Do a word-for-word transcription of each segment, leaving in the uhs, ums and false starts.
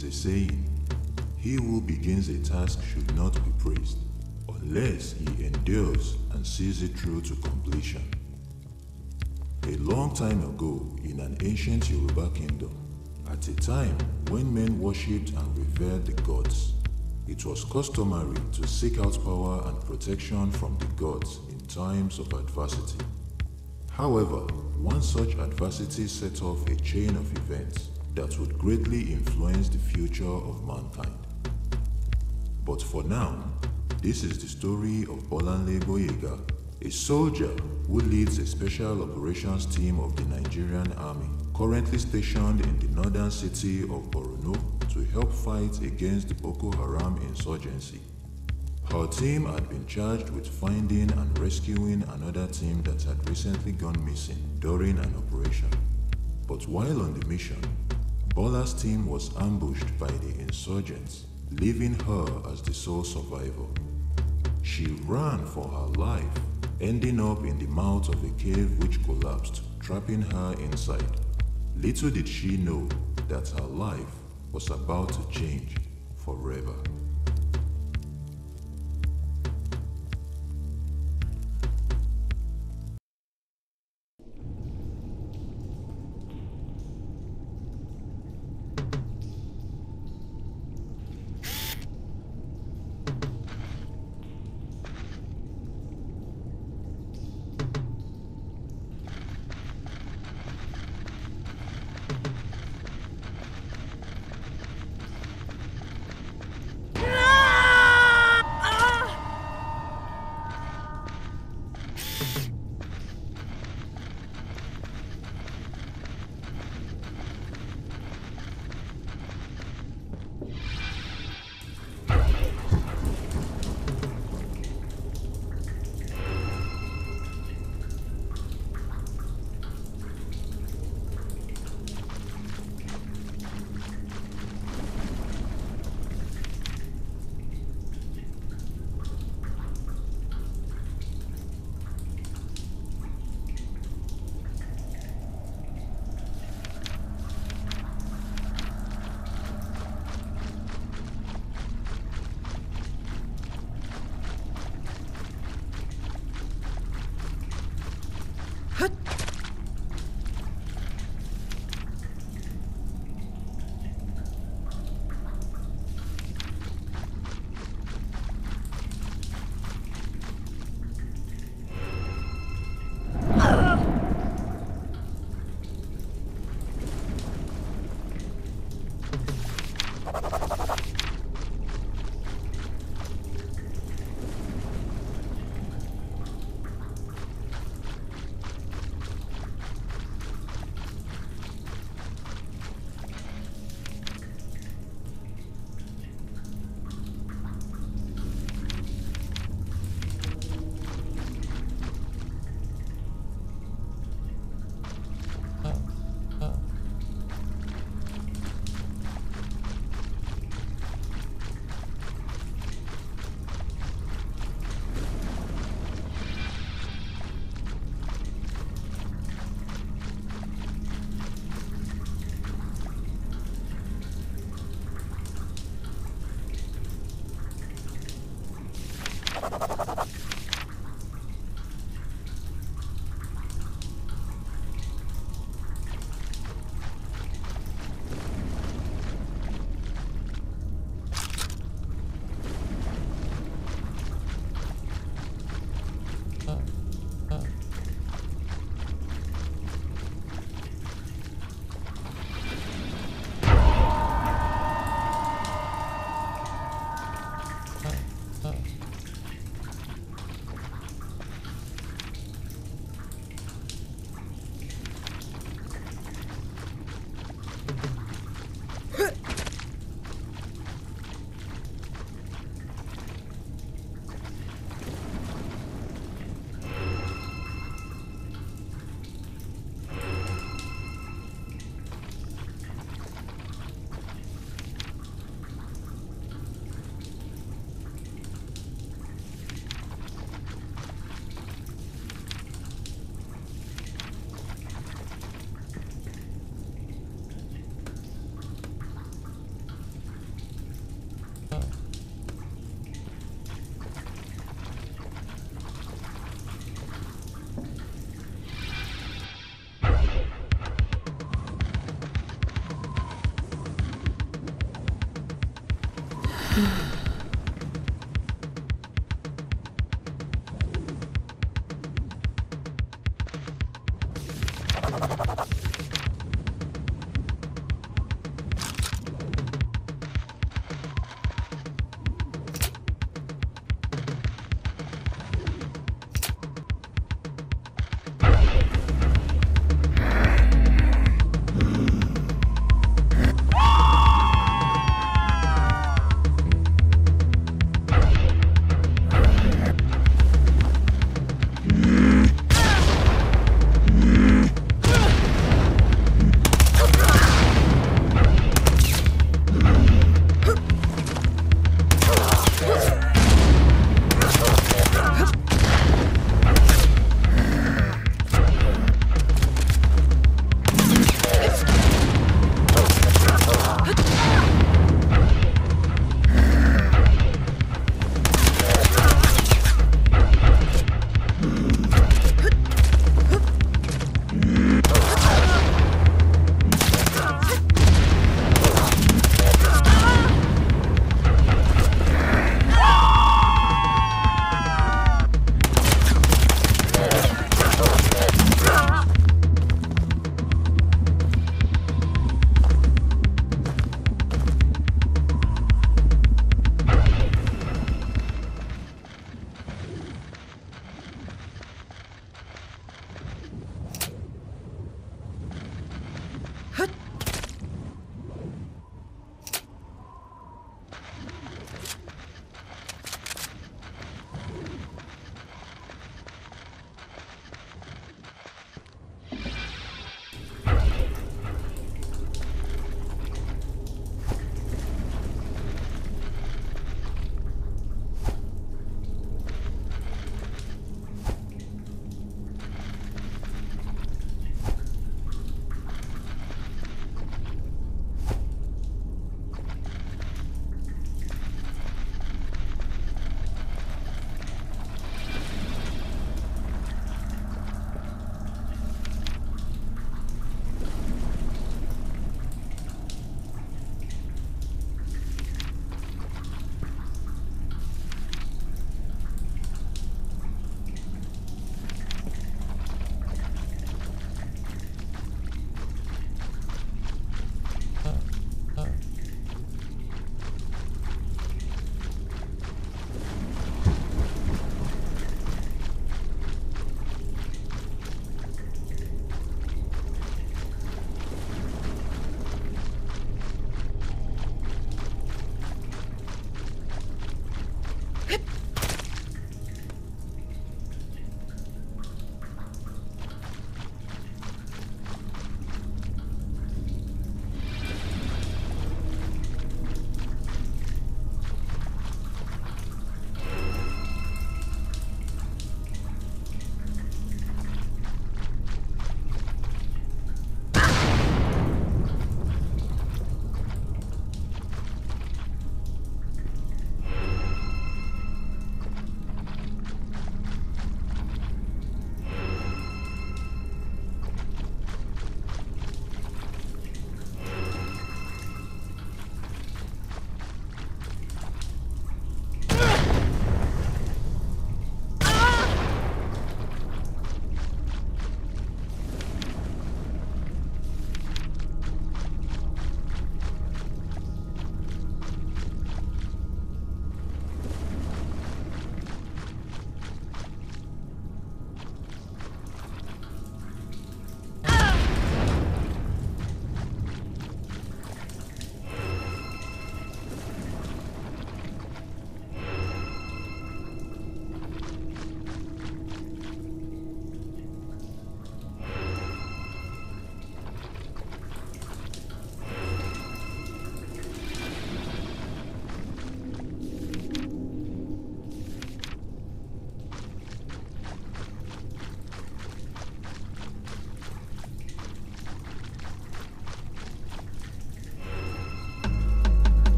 is a saying, he who begins a task should not be praised, unless he endures and sees it through to completion. A long time ago, in an ancient Yoruba kingdom, at a time when men worshipped and revered the gods, it was customary to seek out power and protection from the gods in times of adversity. However, one such adversity set off a chain of events that would greatly influence the future of mankind. But for now, this is the story of Bolanle Boyega, a soldier who leads a special operations team of the Nigerian army, currently stationed in the northern city of Borno to help fight against the Boko Haram insurgency. Her team had been charged with finding and rescuing another team that had recently gone missing during an operation. But while on the mission, Bola's team was ambushed by the insurgents, leaving her as the sole survivor. She ran for her life, ending up in the mouth of a cave which collapsed, trapping her inside. Little did she know that her life was about to change forever.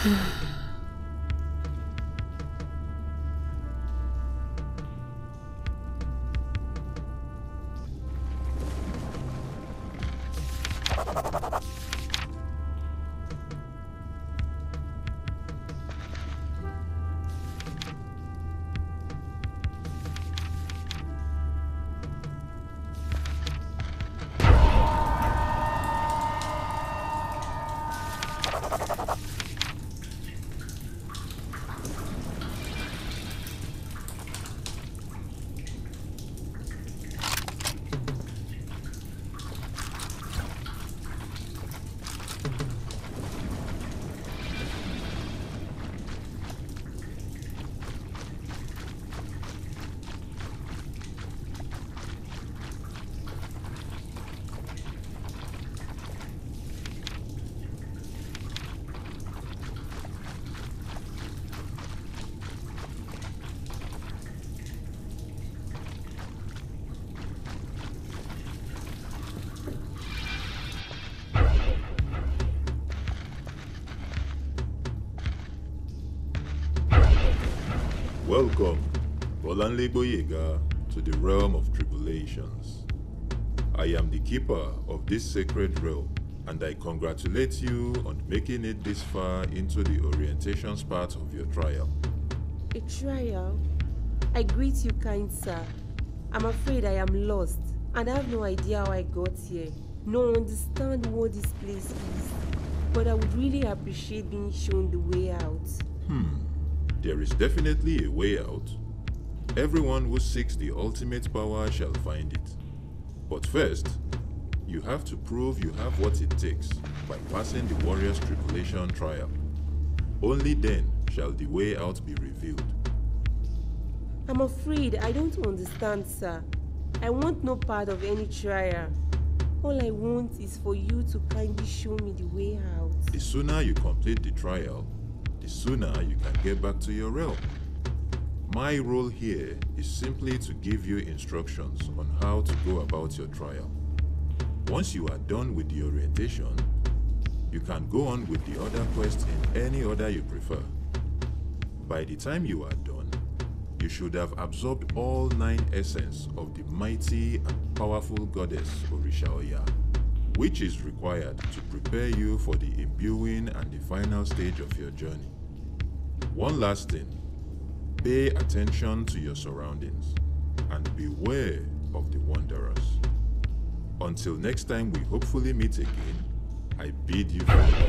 Welcome, Rolandle Boyega, to the realm of tribulations. I am the keeper of this sacred realm, and I congratulate you on making it this far into the orientations part of your trial. A trial? I greet you, kind sir. I'm afraid I am lost, and I have no idea how I got here, nor understand what this place is. But I would really appreciate being shown the way out. Hmm. There is definitely a way out. Everyone who seeks the ultimate power shall find it. But first, you have to prove you have what it takes by passing the warrior's tribulation trial. Only then shall the way out be revealed. I'm afraid I don't understand, sir. I want no part of any trial. All I want is for you to kindly show me the way out. The sooner you complete the trial, the sooner you can get back to your realm. My role here is simply to give you instructions on how to go about your trial. Once you are done with the orientation, you can go on with the other quests in any order you prefer. By the time you are done, you should have absorbed all nine essence of the mighty and powerful goddess Orisha Oya, which is required to prepare you for the imbuing and the final stage of your journey. One last thing, pay attention to your surroundings and beware of the wanderers. Until next time we hopefully meet again, I bid you farewell.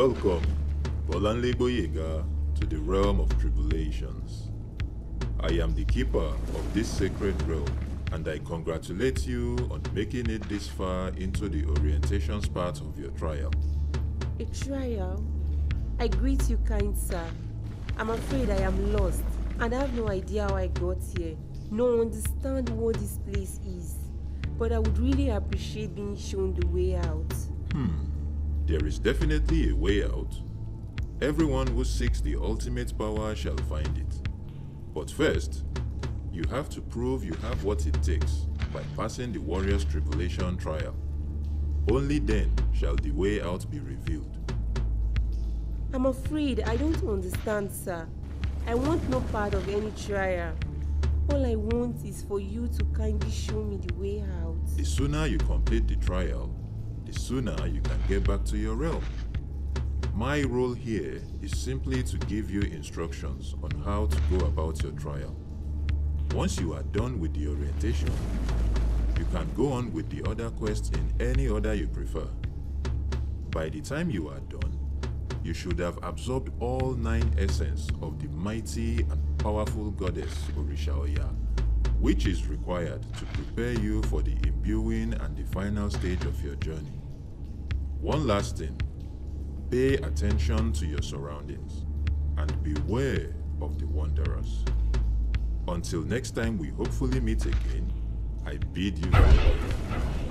Welcome, Bolanle Boyega, to the realm of tribulations. I am the keeper of this sacred realm, and I congratulate you on making it this far into the orientations part of your trial. A trial? I greet you, kind sir. I'm afraid I am lost, and I have no idea how I got here. No understand what this place is. But I would really appreciate being shown the way out. Hmm. There is definitely a way out. Everyone who seeks the ultimate power shall find it. But first, you have to prove you have what it takes by passing the warrior's tribulation trial. Only then shall the way out be revealed. I'm afraid I don't understand, sir. I want no part of any trial. All I want is for you to kindly show me the way out. The sooner you complete the trial, the sooner you can get back to your realm. My role here is simply to give you instructions on how to go about your trial. Once you are done with the orientation, you can go on with the other quests in any order you prefer. By the time you are done, you should have absorbed all nine essence of the mighty and powerful goddess Orisha Oya, which is required to prepare you for the imbuing and the final stage of your journey. One last thing, pay attention to your surroundings and beware of the wanderers. Until next time we hopefully meet again, I bid you farewell.